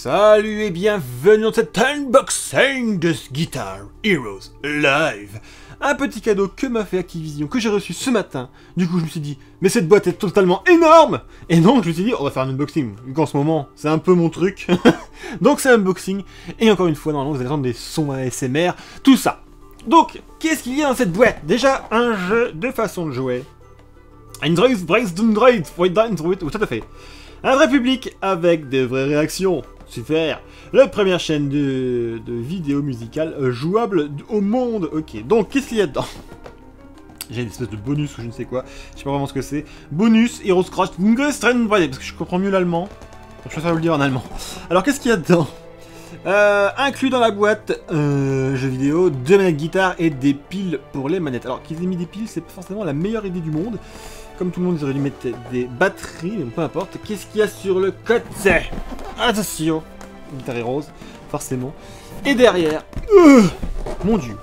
Salut et bienvenue dans cet unboxing de Guitar Heroes Live. Un petit cadeau que m'a fait Activision, que j'ai reçu ce matin. Du coup je me suis dit, mais cette boîte est totalement énorme. Et donc je me suis dit, on va faire un unboxing, vu qu'en ce moment c'est un peu mon truc. Donc c'est un unboxing, et encore une fois normalement vous allez entendre des sons ASMR, tout ça. Donc, qu'est-ce qu'il y a dans cette boîte? Déjà, un jeu de façon de jouer. Android breaks Android, tout à fait. Un vrai public avec des vraies réactions. Super. La première chaîne de vidéos musicales jouable au monde. Ok, donc qu'est-ce qu'il y a dedans? J'ai une espèce de bonus ou je ne sais quoi. Je sais pas vraiment ce que c'est. Bonus Heroes Crash Strand, parce que je comprends mieux l'allemand. Je préfère vous le dire en allemand. Alors qu'est-ce qu'il y a dedans? Inclus dans la boîte, jeux vidéo, 2 manettes guitare et des piles pour les manettes. Alors qu'ils aient mis des piles, c'est pas forcément la meilleure idée du monde. Comme tout le monde, ils auraient dû mettre des batteries, mais peu importe. Qu'est-ce qu'il y a sur le côté? Attention, Guitar Heroes, forcément. Et derrière, mon dieu,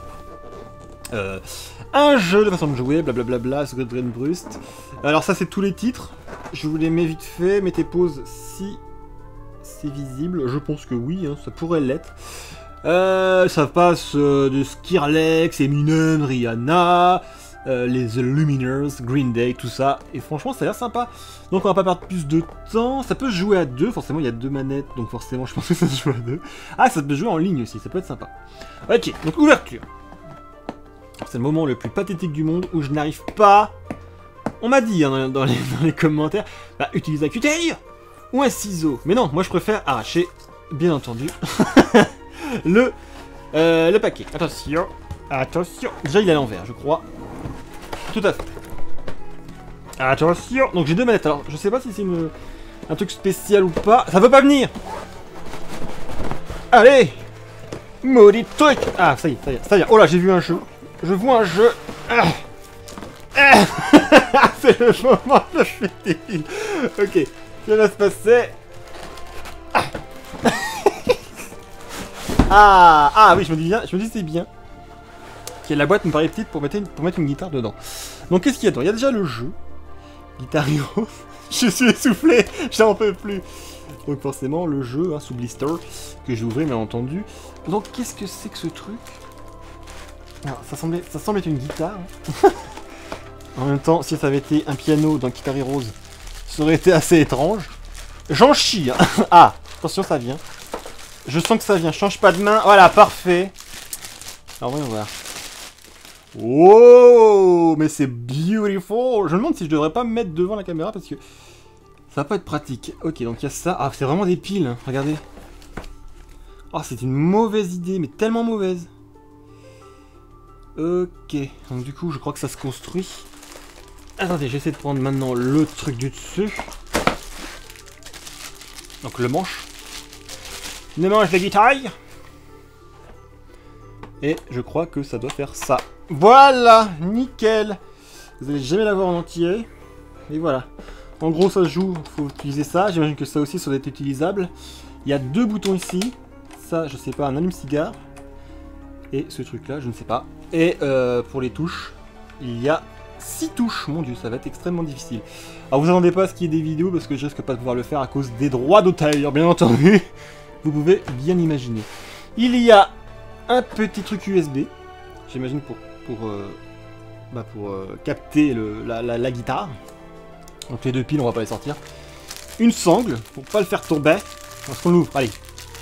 un jeu de façon de jouer, blablabla, Secret Drain Brust. Alors ça, c'est tous les titres. Je vous les mets vite fait. Mettez pause si c'est visible. Je pense que oui, hein, ça pourrait l'être. Ça passe de Skrillex, Eminem, Rihanna. Les The Lumineers, Green Day, tout ça, et franchement ça a l'air sympa. Donc on va pas perdre plus de temps, ça peut se jouer à deux, forcément il y a 2 manettes, donc forcément je pense que ça se joue à 2. Ah, ça peut se jouer en ligne aussi, ça peut être sympa. Ok, donc ouverture. C'est le moment le plus pathétique du monde où je n'arrive pas... On m'a dit hein, dans les commentaires, bah utilise un cutter ou un ciseau. Mais non, moi je préfère arracher, bien entendu, le paquet. Attention, attention. Déjà il est à l'envers, je crois. Tout à fait. Attention. Donc j'ai 2 manettes. Alors je sais pas si c'est un truc spécial ou pas. Ça veut pas venir. Allez. Maudit truc. Ah ça y est, ça y est. Oh là, j'ai vu un jeu. Je vois un jeu. C'est le moment de fêter. Ok. Ça va se passer. Ah oui, je me dis c'est bien. Okay, la boîte me paraît petite pour mettre une guitare dedans. Donc qu'est-ce qu'il y a dedans? Il y a déjà le jeu. Guitar Heroes. Je suis essoufflé, j'en peux plus. Donc forcément le jeu hein, sous blister que j'ai ouvert bien entendu. Donc qu'est-ce que c'est que ce truc? Alors, ça semble être une guitare. En même temps, si ça avait été un piano dans Guitar Heroes, ça aurait été assez étrange. J'en chie. Hein. Ah, attention, ça vient. Je sens que ça vient. Change pas de main. Voilà, parfait. Alors voyons voir. Oh, mais c'est beautiful. Je me demande si je devrais pas me mettre devant la caméra parce que ça va pas être pratique. Ok, donc il y a ça. Ah, c'est vraiment des piles, hein. Regardez. Oh, c'est une mauvaise idée, mais tellement mauvaise. Ok, donc du coup, je crois que ça se construit. Attendez, j'essaie de prendre maintenant le truc du dessus. Donc le manche. Le manche de guitare. Et je crois que ça doit faire ça. Voilà, nickel. Vous allez jamais l'avoir en entier. Et voilà. En gros, ça se joue, faut utiliser ça. J'imagine que ça aussi, ça doit être utilisable. Il y a 2 boutons ici. Ça, je sais pas, un allume-cigare. Et ce truc-là, je ne sais pas. Et pour les touches, il y a 6 touches. Mon dieu, ça va être extrêmement difficile. Alors, vous attendez pas à ce qu'il y ait des vidéos, parce que je risque pas de pouvoir le faire à cause des droits d'auteur, bien entendu. Vous pouvez bien imaginer. Il y a un petit truc USB, j'imagine pour capter la guitare. Donc les 2 piles, on va pas les sortir. Une sangle, pour pas le faire tomber. Parce qu'on l'ouvre, allez.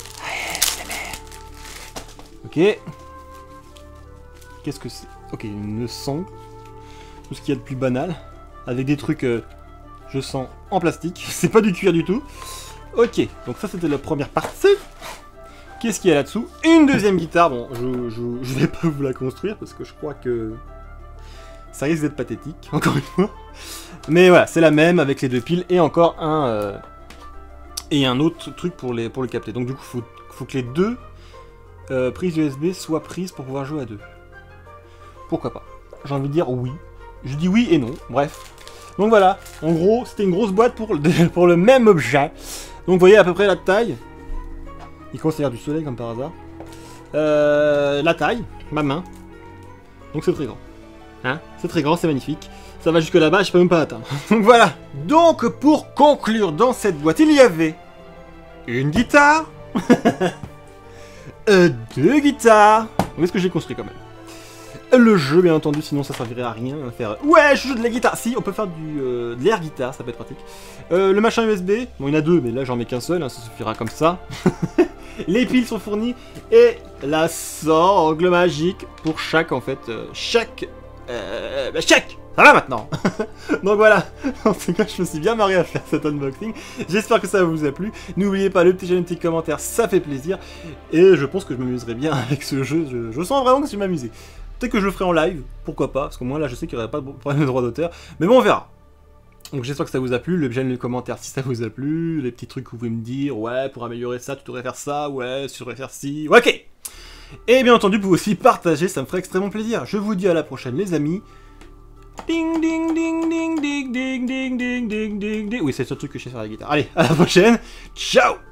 Ok. Qu'est-ce que c'est? Ok, une sangle. Tout ce qu'il y a de plus banal. Avec des trucs, je sens, en plastique. C'est pas du cuir du tout. Ok, donc ça c'était la première partie. Qu'est-ce qu'il y a là-dessous? Une deuxième guitare. Bon, je vais pas vous la construire parce que je crois que ça risque d'être pathétique, encore une fois. Mais voilà, c'est la même avec les 2 piles et encore un autre truc pour le capter. Donc du coup, faut que les 2 prises USB soient prises pour pouvoir jouer à 2. Pourquoi pas? J'ai envie de dire oui. Je dis oui et non, bref. Donc voilà, en gros, c'était une grosse boîte pour le même objet. Donc vous voyez à peu près la taille. Il commence à y avoir du soleil comme par hasard. La taille, ma main. Donc c'est très grand. Hein? C'est très grand, c'est magnifique. Ça va jusque là-bas, je peux même pas atteindre. Donc voilà. Donc pour conclure dans cette boîte, il y avait une guitare, Deux guitares. Où est-ce que j'ai construit quand même? Le jeu, bien entendu, sinon ça servirait à rien à faire. Ouais, je joue de la guitare. Si, on peut faire de l'air guitare, ça peut être pratique. Le machin USB, bon, il y en a deux, mais là j'en mets qu'un seul, hein, ça suffira comme ça. Les piles sont fournies et la sangle magique pour chaque, en fait, chaque. Ça va maintenant. Donc voilà, en tout cas je me suis bien marré à faire cet unboxing. J'espère que ça vous a plu. N'oubliez pas le petit j'aime, le petit commentaire, ça fait plaisir. Et je pense que je m'amuserai bien avec ce jeu, je sens vraiment que je vais m'amuser. Peut-être que je le ferai en live, pourquoi pas, parce qu'au moins là je sais qu'il n'y aurait pas de problème de droit d'auteur. Mais bon, on verra. Donc j'espère que ça vous a plu, le j'aime, le commentaire si ça vous a plu, les petits trucs que vous pouvez me dire, ouais, pour améliorer ça, tu devrais faire ça, ouais, tu devrais faire ci, ouais, ok. Et bien entendu, vous pouvez aussi partager, ça me ferait extrêmement plaisir. Je vous dis à la prochaine les amis. Ding ding ding ding ding ding ding ding ding ding. Oui, c'est ce truc que je sais faire à la guitare. Allez, à la prochaine. Ciao.